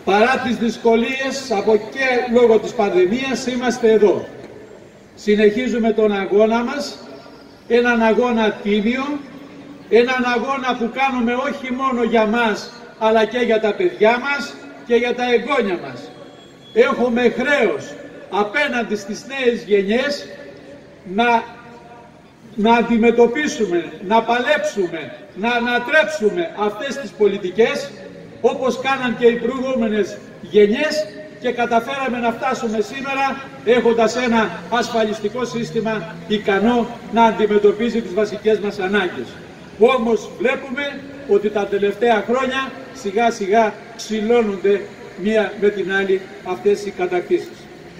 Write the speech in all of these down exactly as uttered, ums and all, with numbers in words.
Παρά τις δυσκολίες από και λόγω της πανδημίας είμαστε εδώ. Συνεχίζουμε τον αγώνα μας, έναν αγώνα τίμιο, έναν αγώνα που κάνουμε όχι μόνο για μας, αλλά και για τα παιδιά μας και για τα εγγόνια μας. Έχουμε χρέος απέναντι στις νέες γενιές να, να αντιμετωπίσουμε, να παλέψουμε, να ανατρέψουμε αυτές τις πολιτικές όπως κάναν και οι προηγούμενες γενιές και καταφέραμε να φτάσουμε σήμερα έχοντας ένα ασφαλιστικό σύστημα ικανό να αντιμετωπίζει τις βασικές μας ανάγκες. Όμως βλέπουμε ότι τα τελευταία χρόνια σιγά σιγά ξυλώνονται μία με την άλλη αυτές οι κατακτήσεις.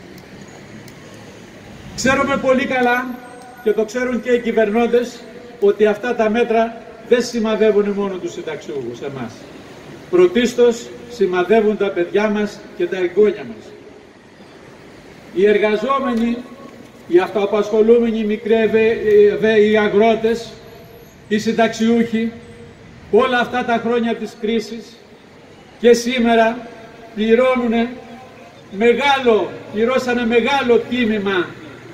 Ξέρουμε πολύ καλά και το ξέρουν και οι κυβερνώντες ότι αυτά τα μέτρα δεν σημαδεύουν μόνο τους συνταξιούχους εμάς. Πρωτίστως σημαδεύουν τα παιδιά μας και τα εγγόνια μας. Οι εργαζόμενοι, οι αυτοαπασχολούμενοι, οι μικροί οι αγρότες, οι συνταξιούχοι, όλα αυτά τα χρόνια της κρίσης και σήμερα πληρώνουν μεγάλο, πληρώσανε μεγάλο τίμημα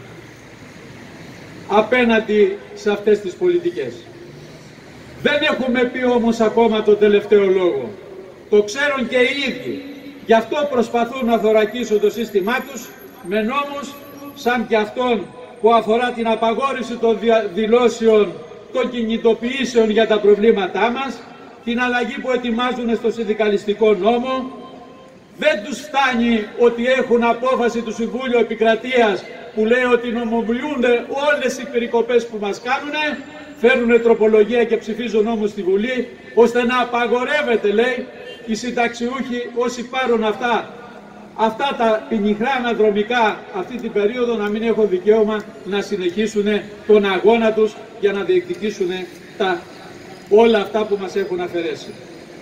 απέναντι σε αυτές τις πολιτικές. Δεν έχουμε πει όμως ακόμα το τελευταίο λόγο. Το ξέρουν και οι ίδιοι. Γι' αυτό προσπαθούν να θωρακίσουν το σύστημά τους με νόμους σαν και αυτόν που αφορά την απαγόρευση των δηλώσεων των κινητοποιήσεων για τα προβλήματά μας, την αλλαγή που ετοιμάζουν στο συνδικαλιστικό νόμο. Δεν τους φτάνει ότι έχουν απόφαση του Συμβούλιο Επικρατείας που λέει ότι νομοποιούνται όλες οι περικοπές που μας κάνουν, φέρνουν τροπολογία και ψηφίζουν νόμους στη Βουλή, ώστε να απαγορεύεται, λέει, οι συνταξιούχοι όσοι πάρουν αυτά, αυτά τα πενιχρά αναδρομικά αυτή την περίοδο να μην έχουν δικαίωμα να συνεχίσουν τον αγώνα τους για να διεκδικήσουν τα, όλα αυτά που μας έχουν αφαιρέσει.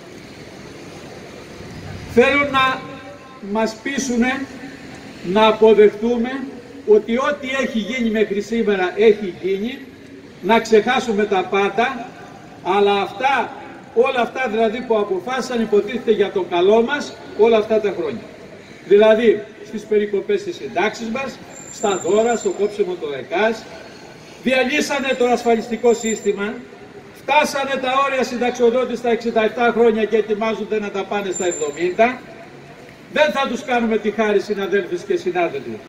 Θέλουν να μας πείσουν να αποδεχτούμε ότι ό,τι έχει γίνει μέχρι σήμερα έχει γίνει, να ξεχάσουμε τα πάντα, αλλά αυτά, όλα αυτά δηλαδή που αποφάσισαν υποτίθεται για το καλό μας όλα αυτά τα χρόνια. Δηλαδή στις περικοπές της συντάξης μας, στα δώρα, στο κόψιμο των ΕΚΑΣ, διαλύσανε το ασφαλιστικό σύστημα, φτάσανε τα όρια συνταξιοδότης στα εξήντα επτά χρόνια και ετοιμάζονται να τα πάνε στα εβδομήντα. Δεν θα τους κάνουμε τη χάρη, συναδέλφες και συνάδελφοι.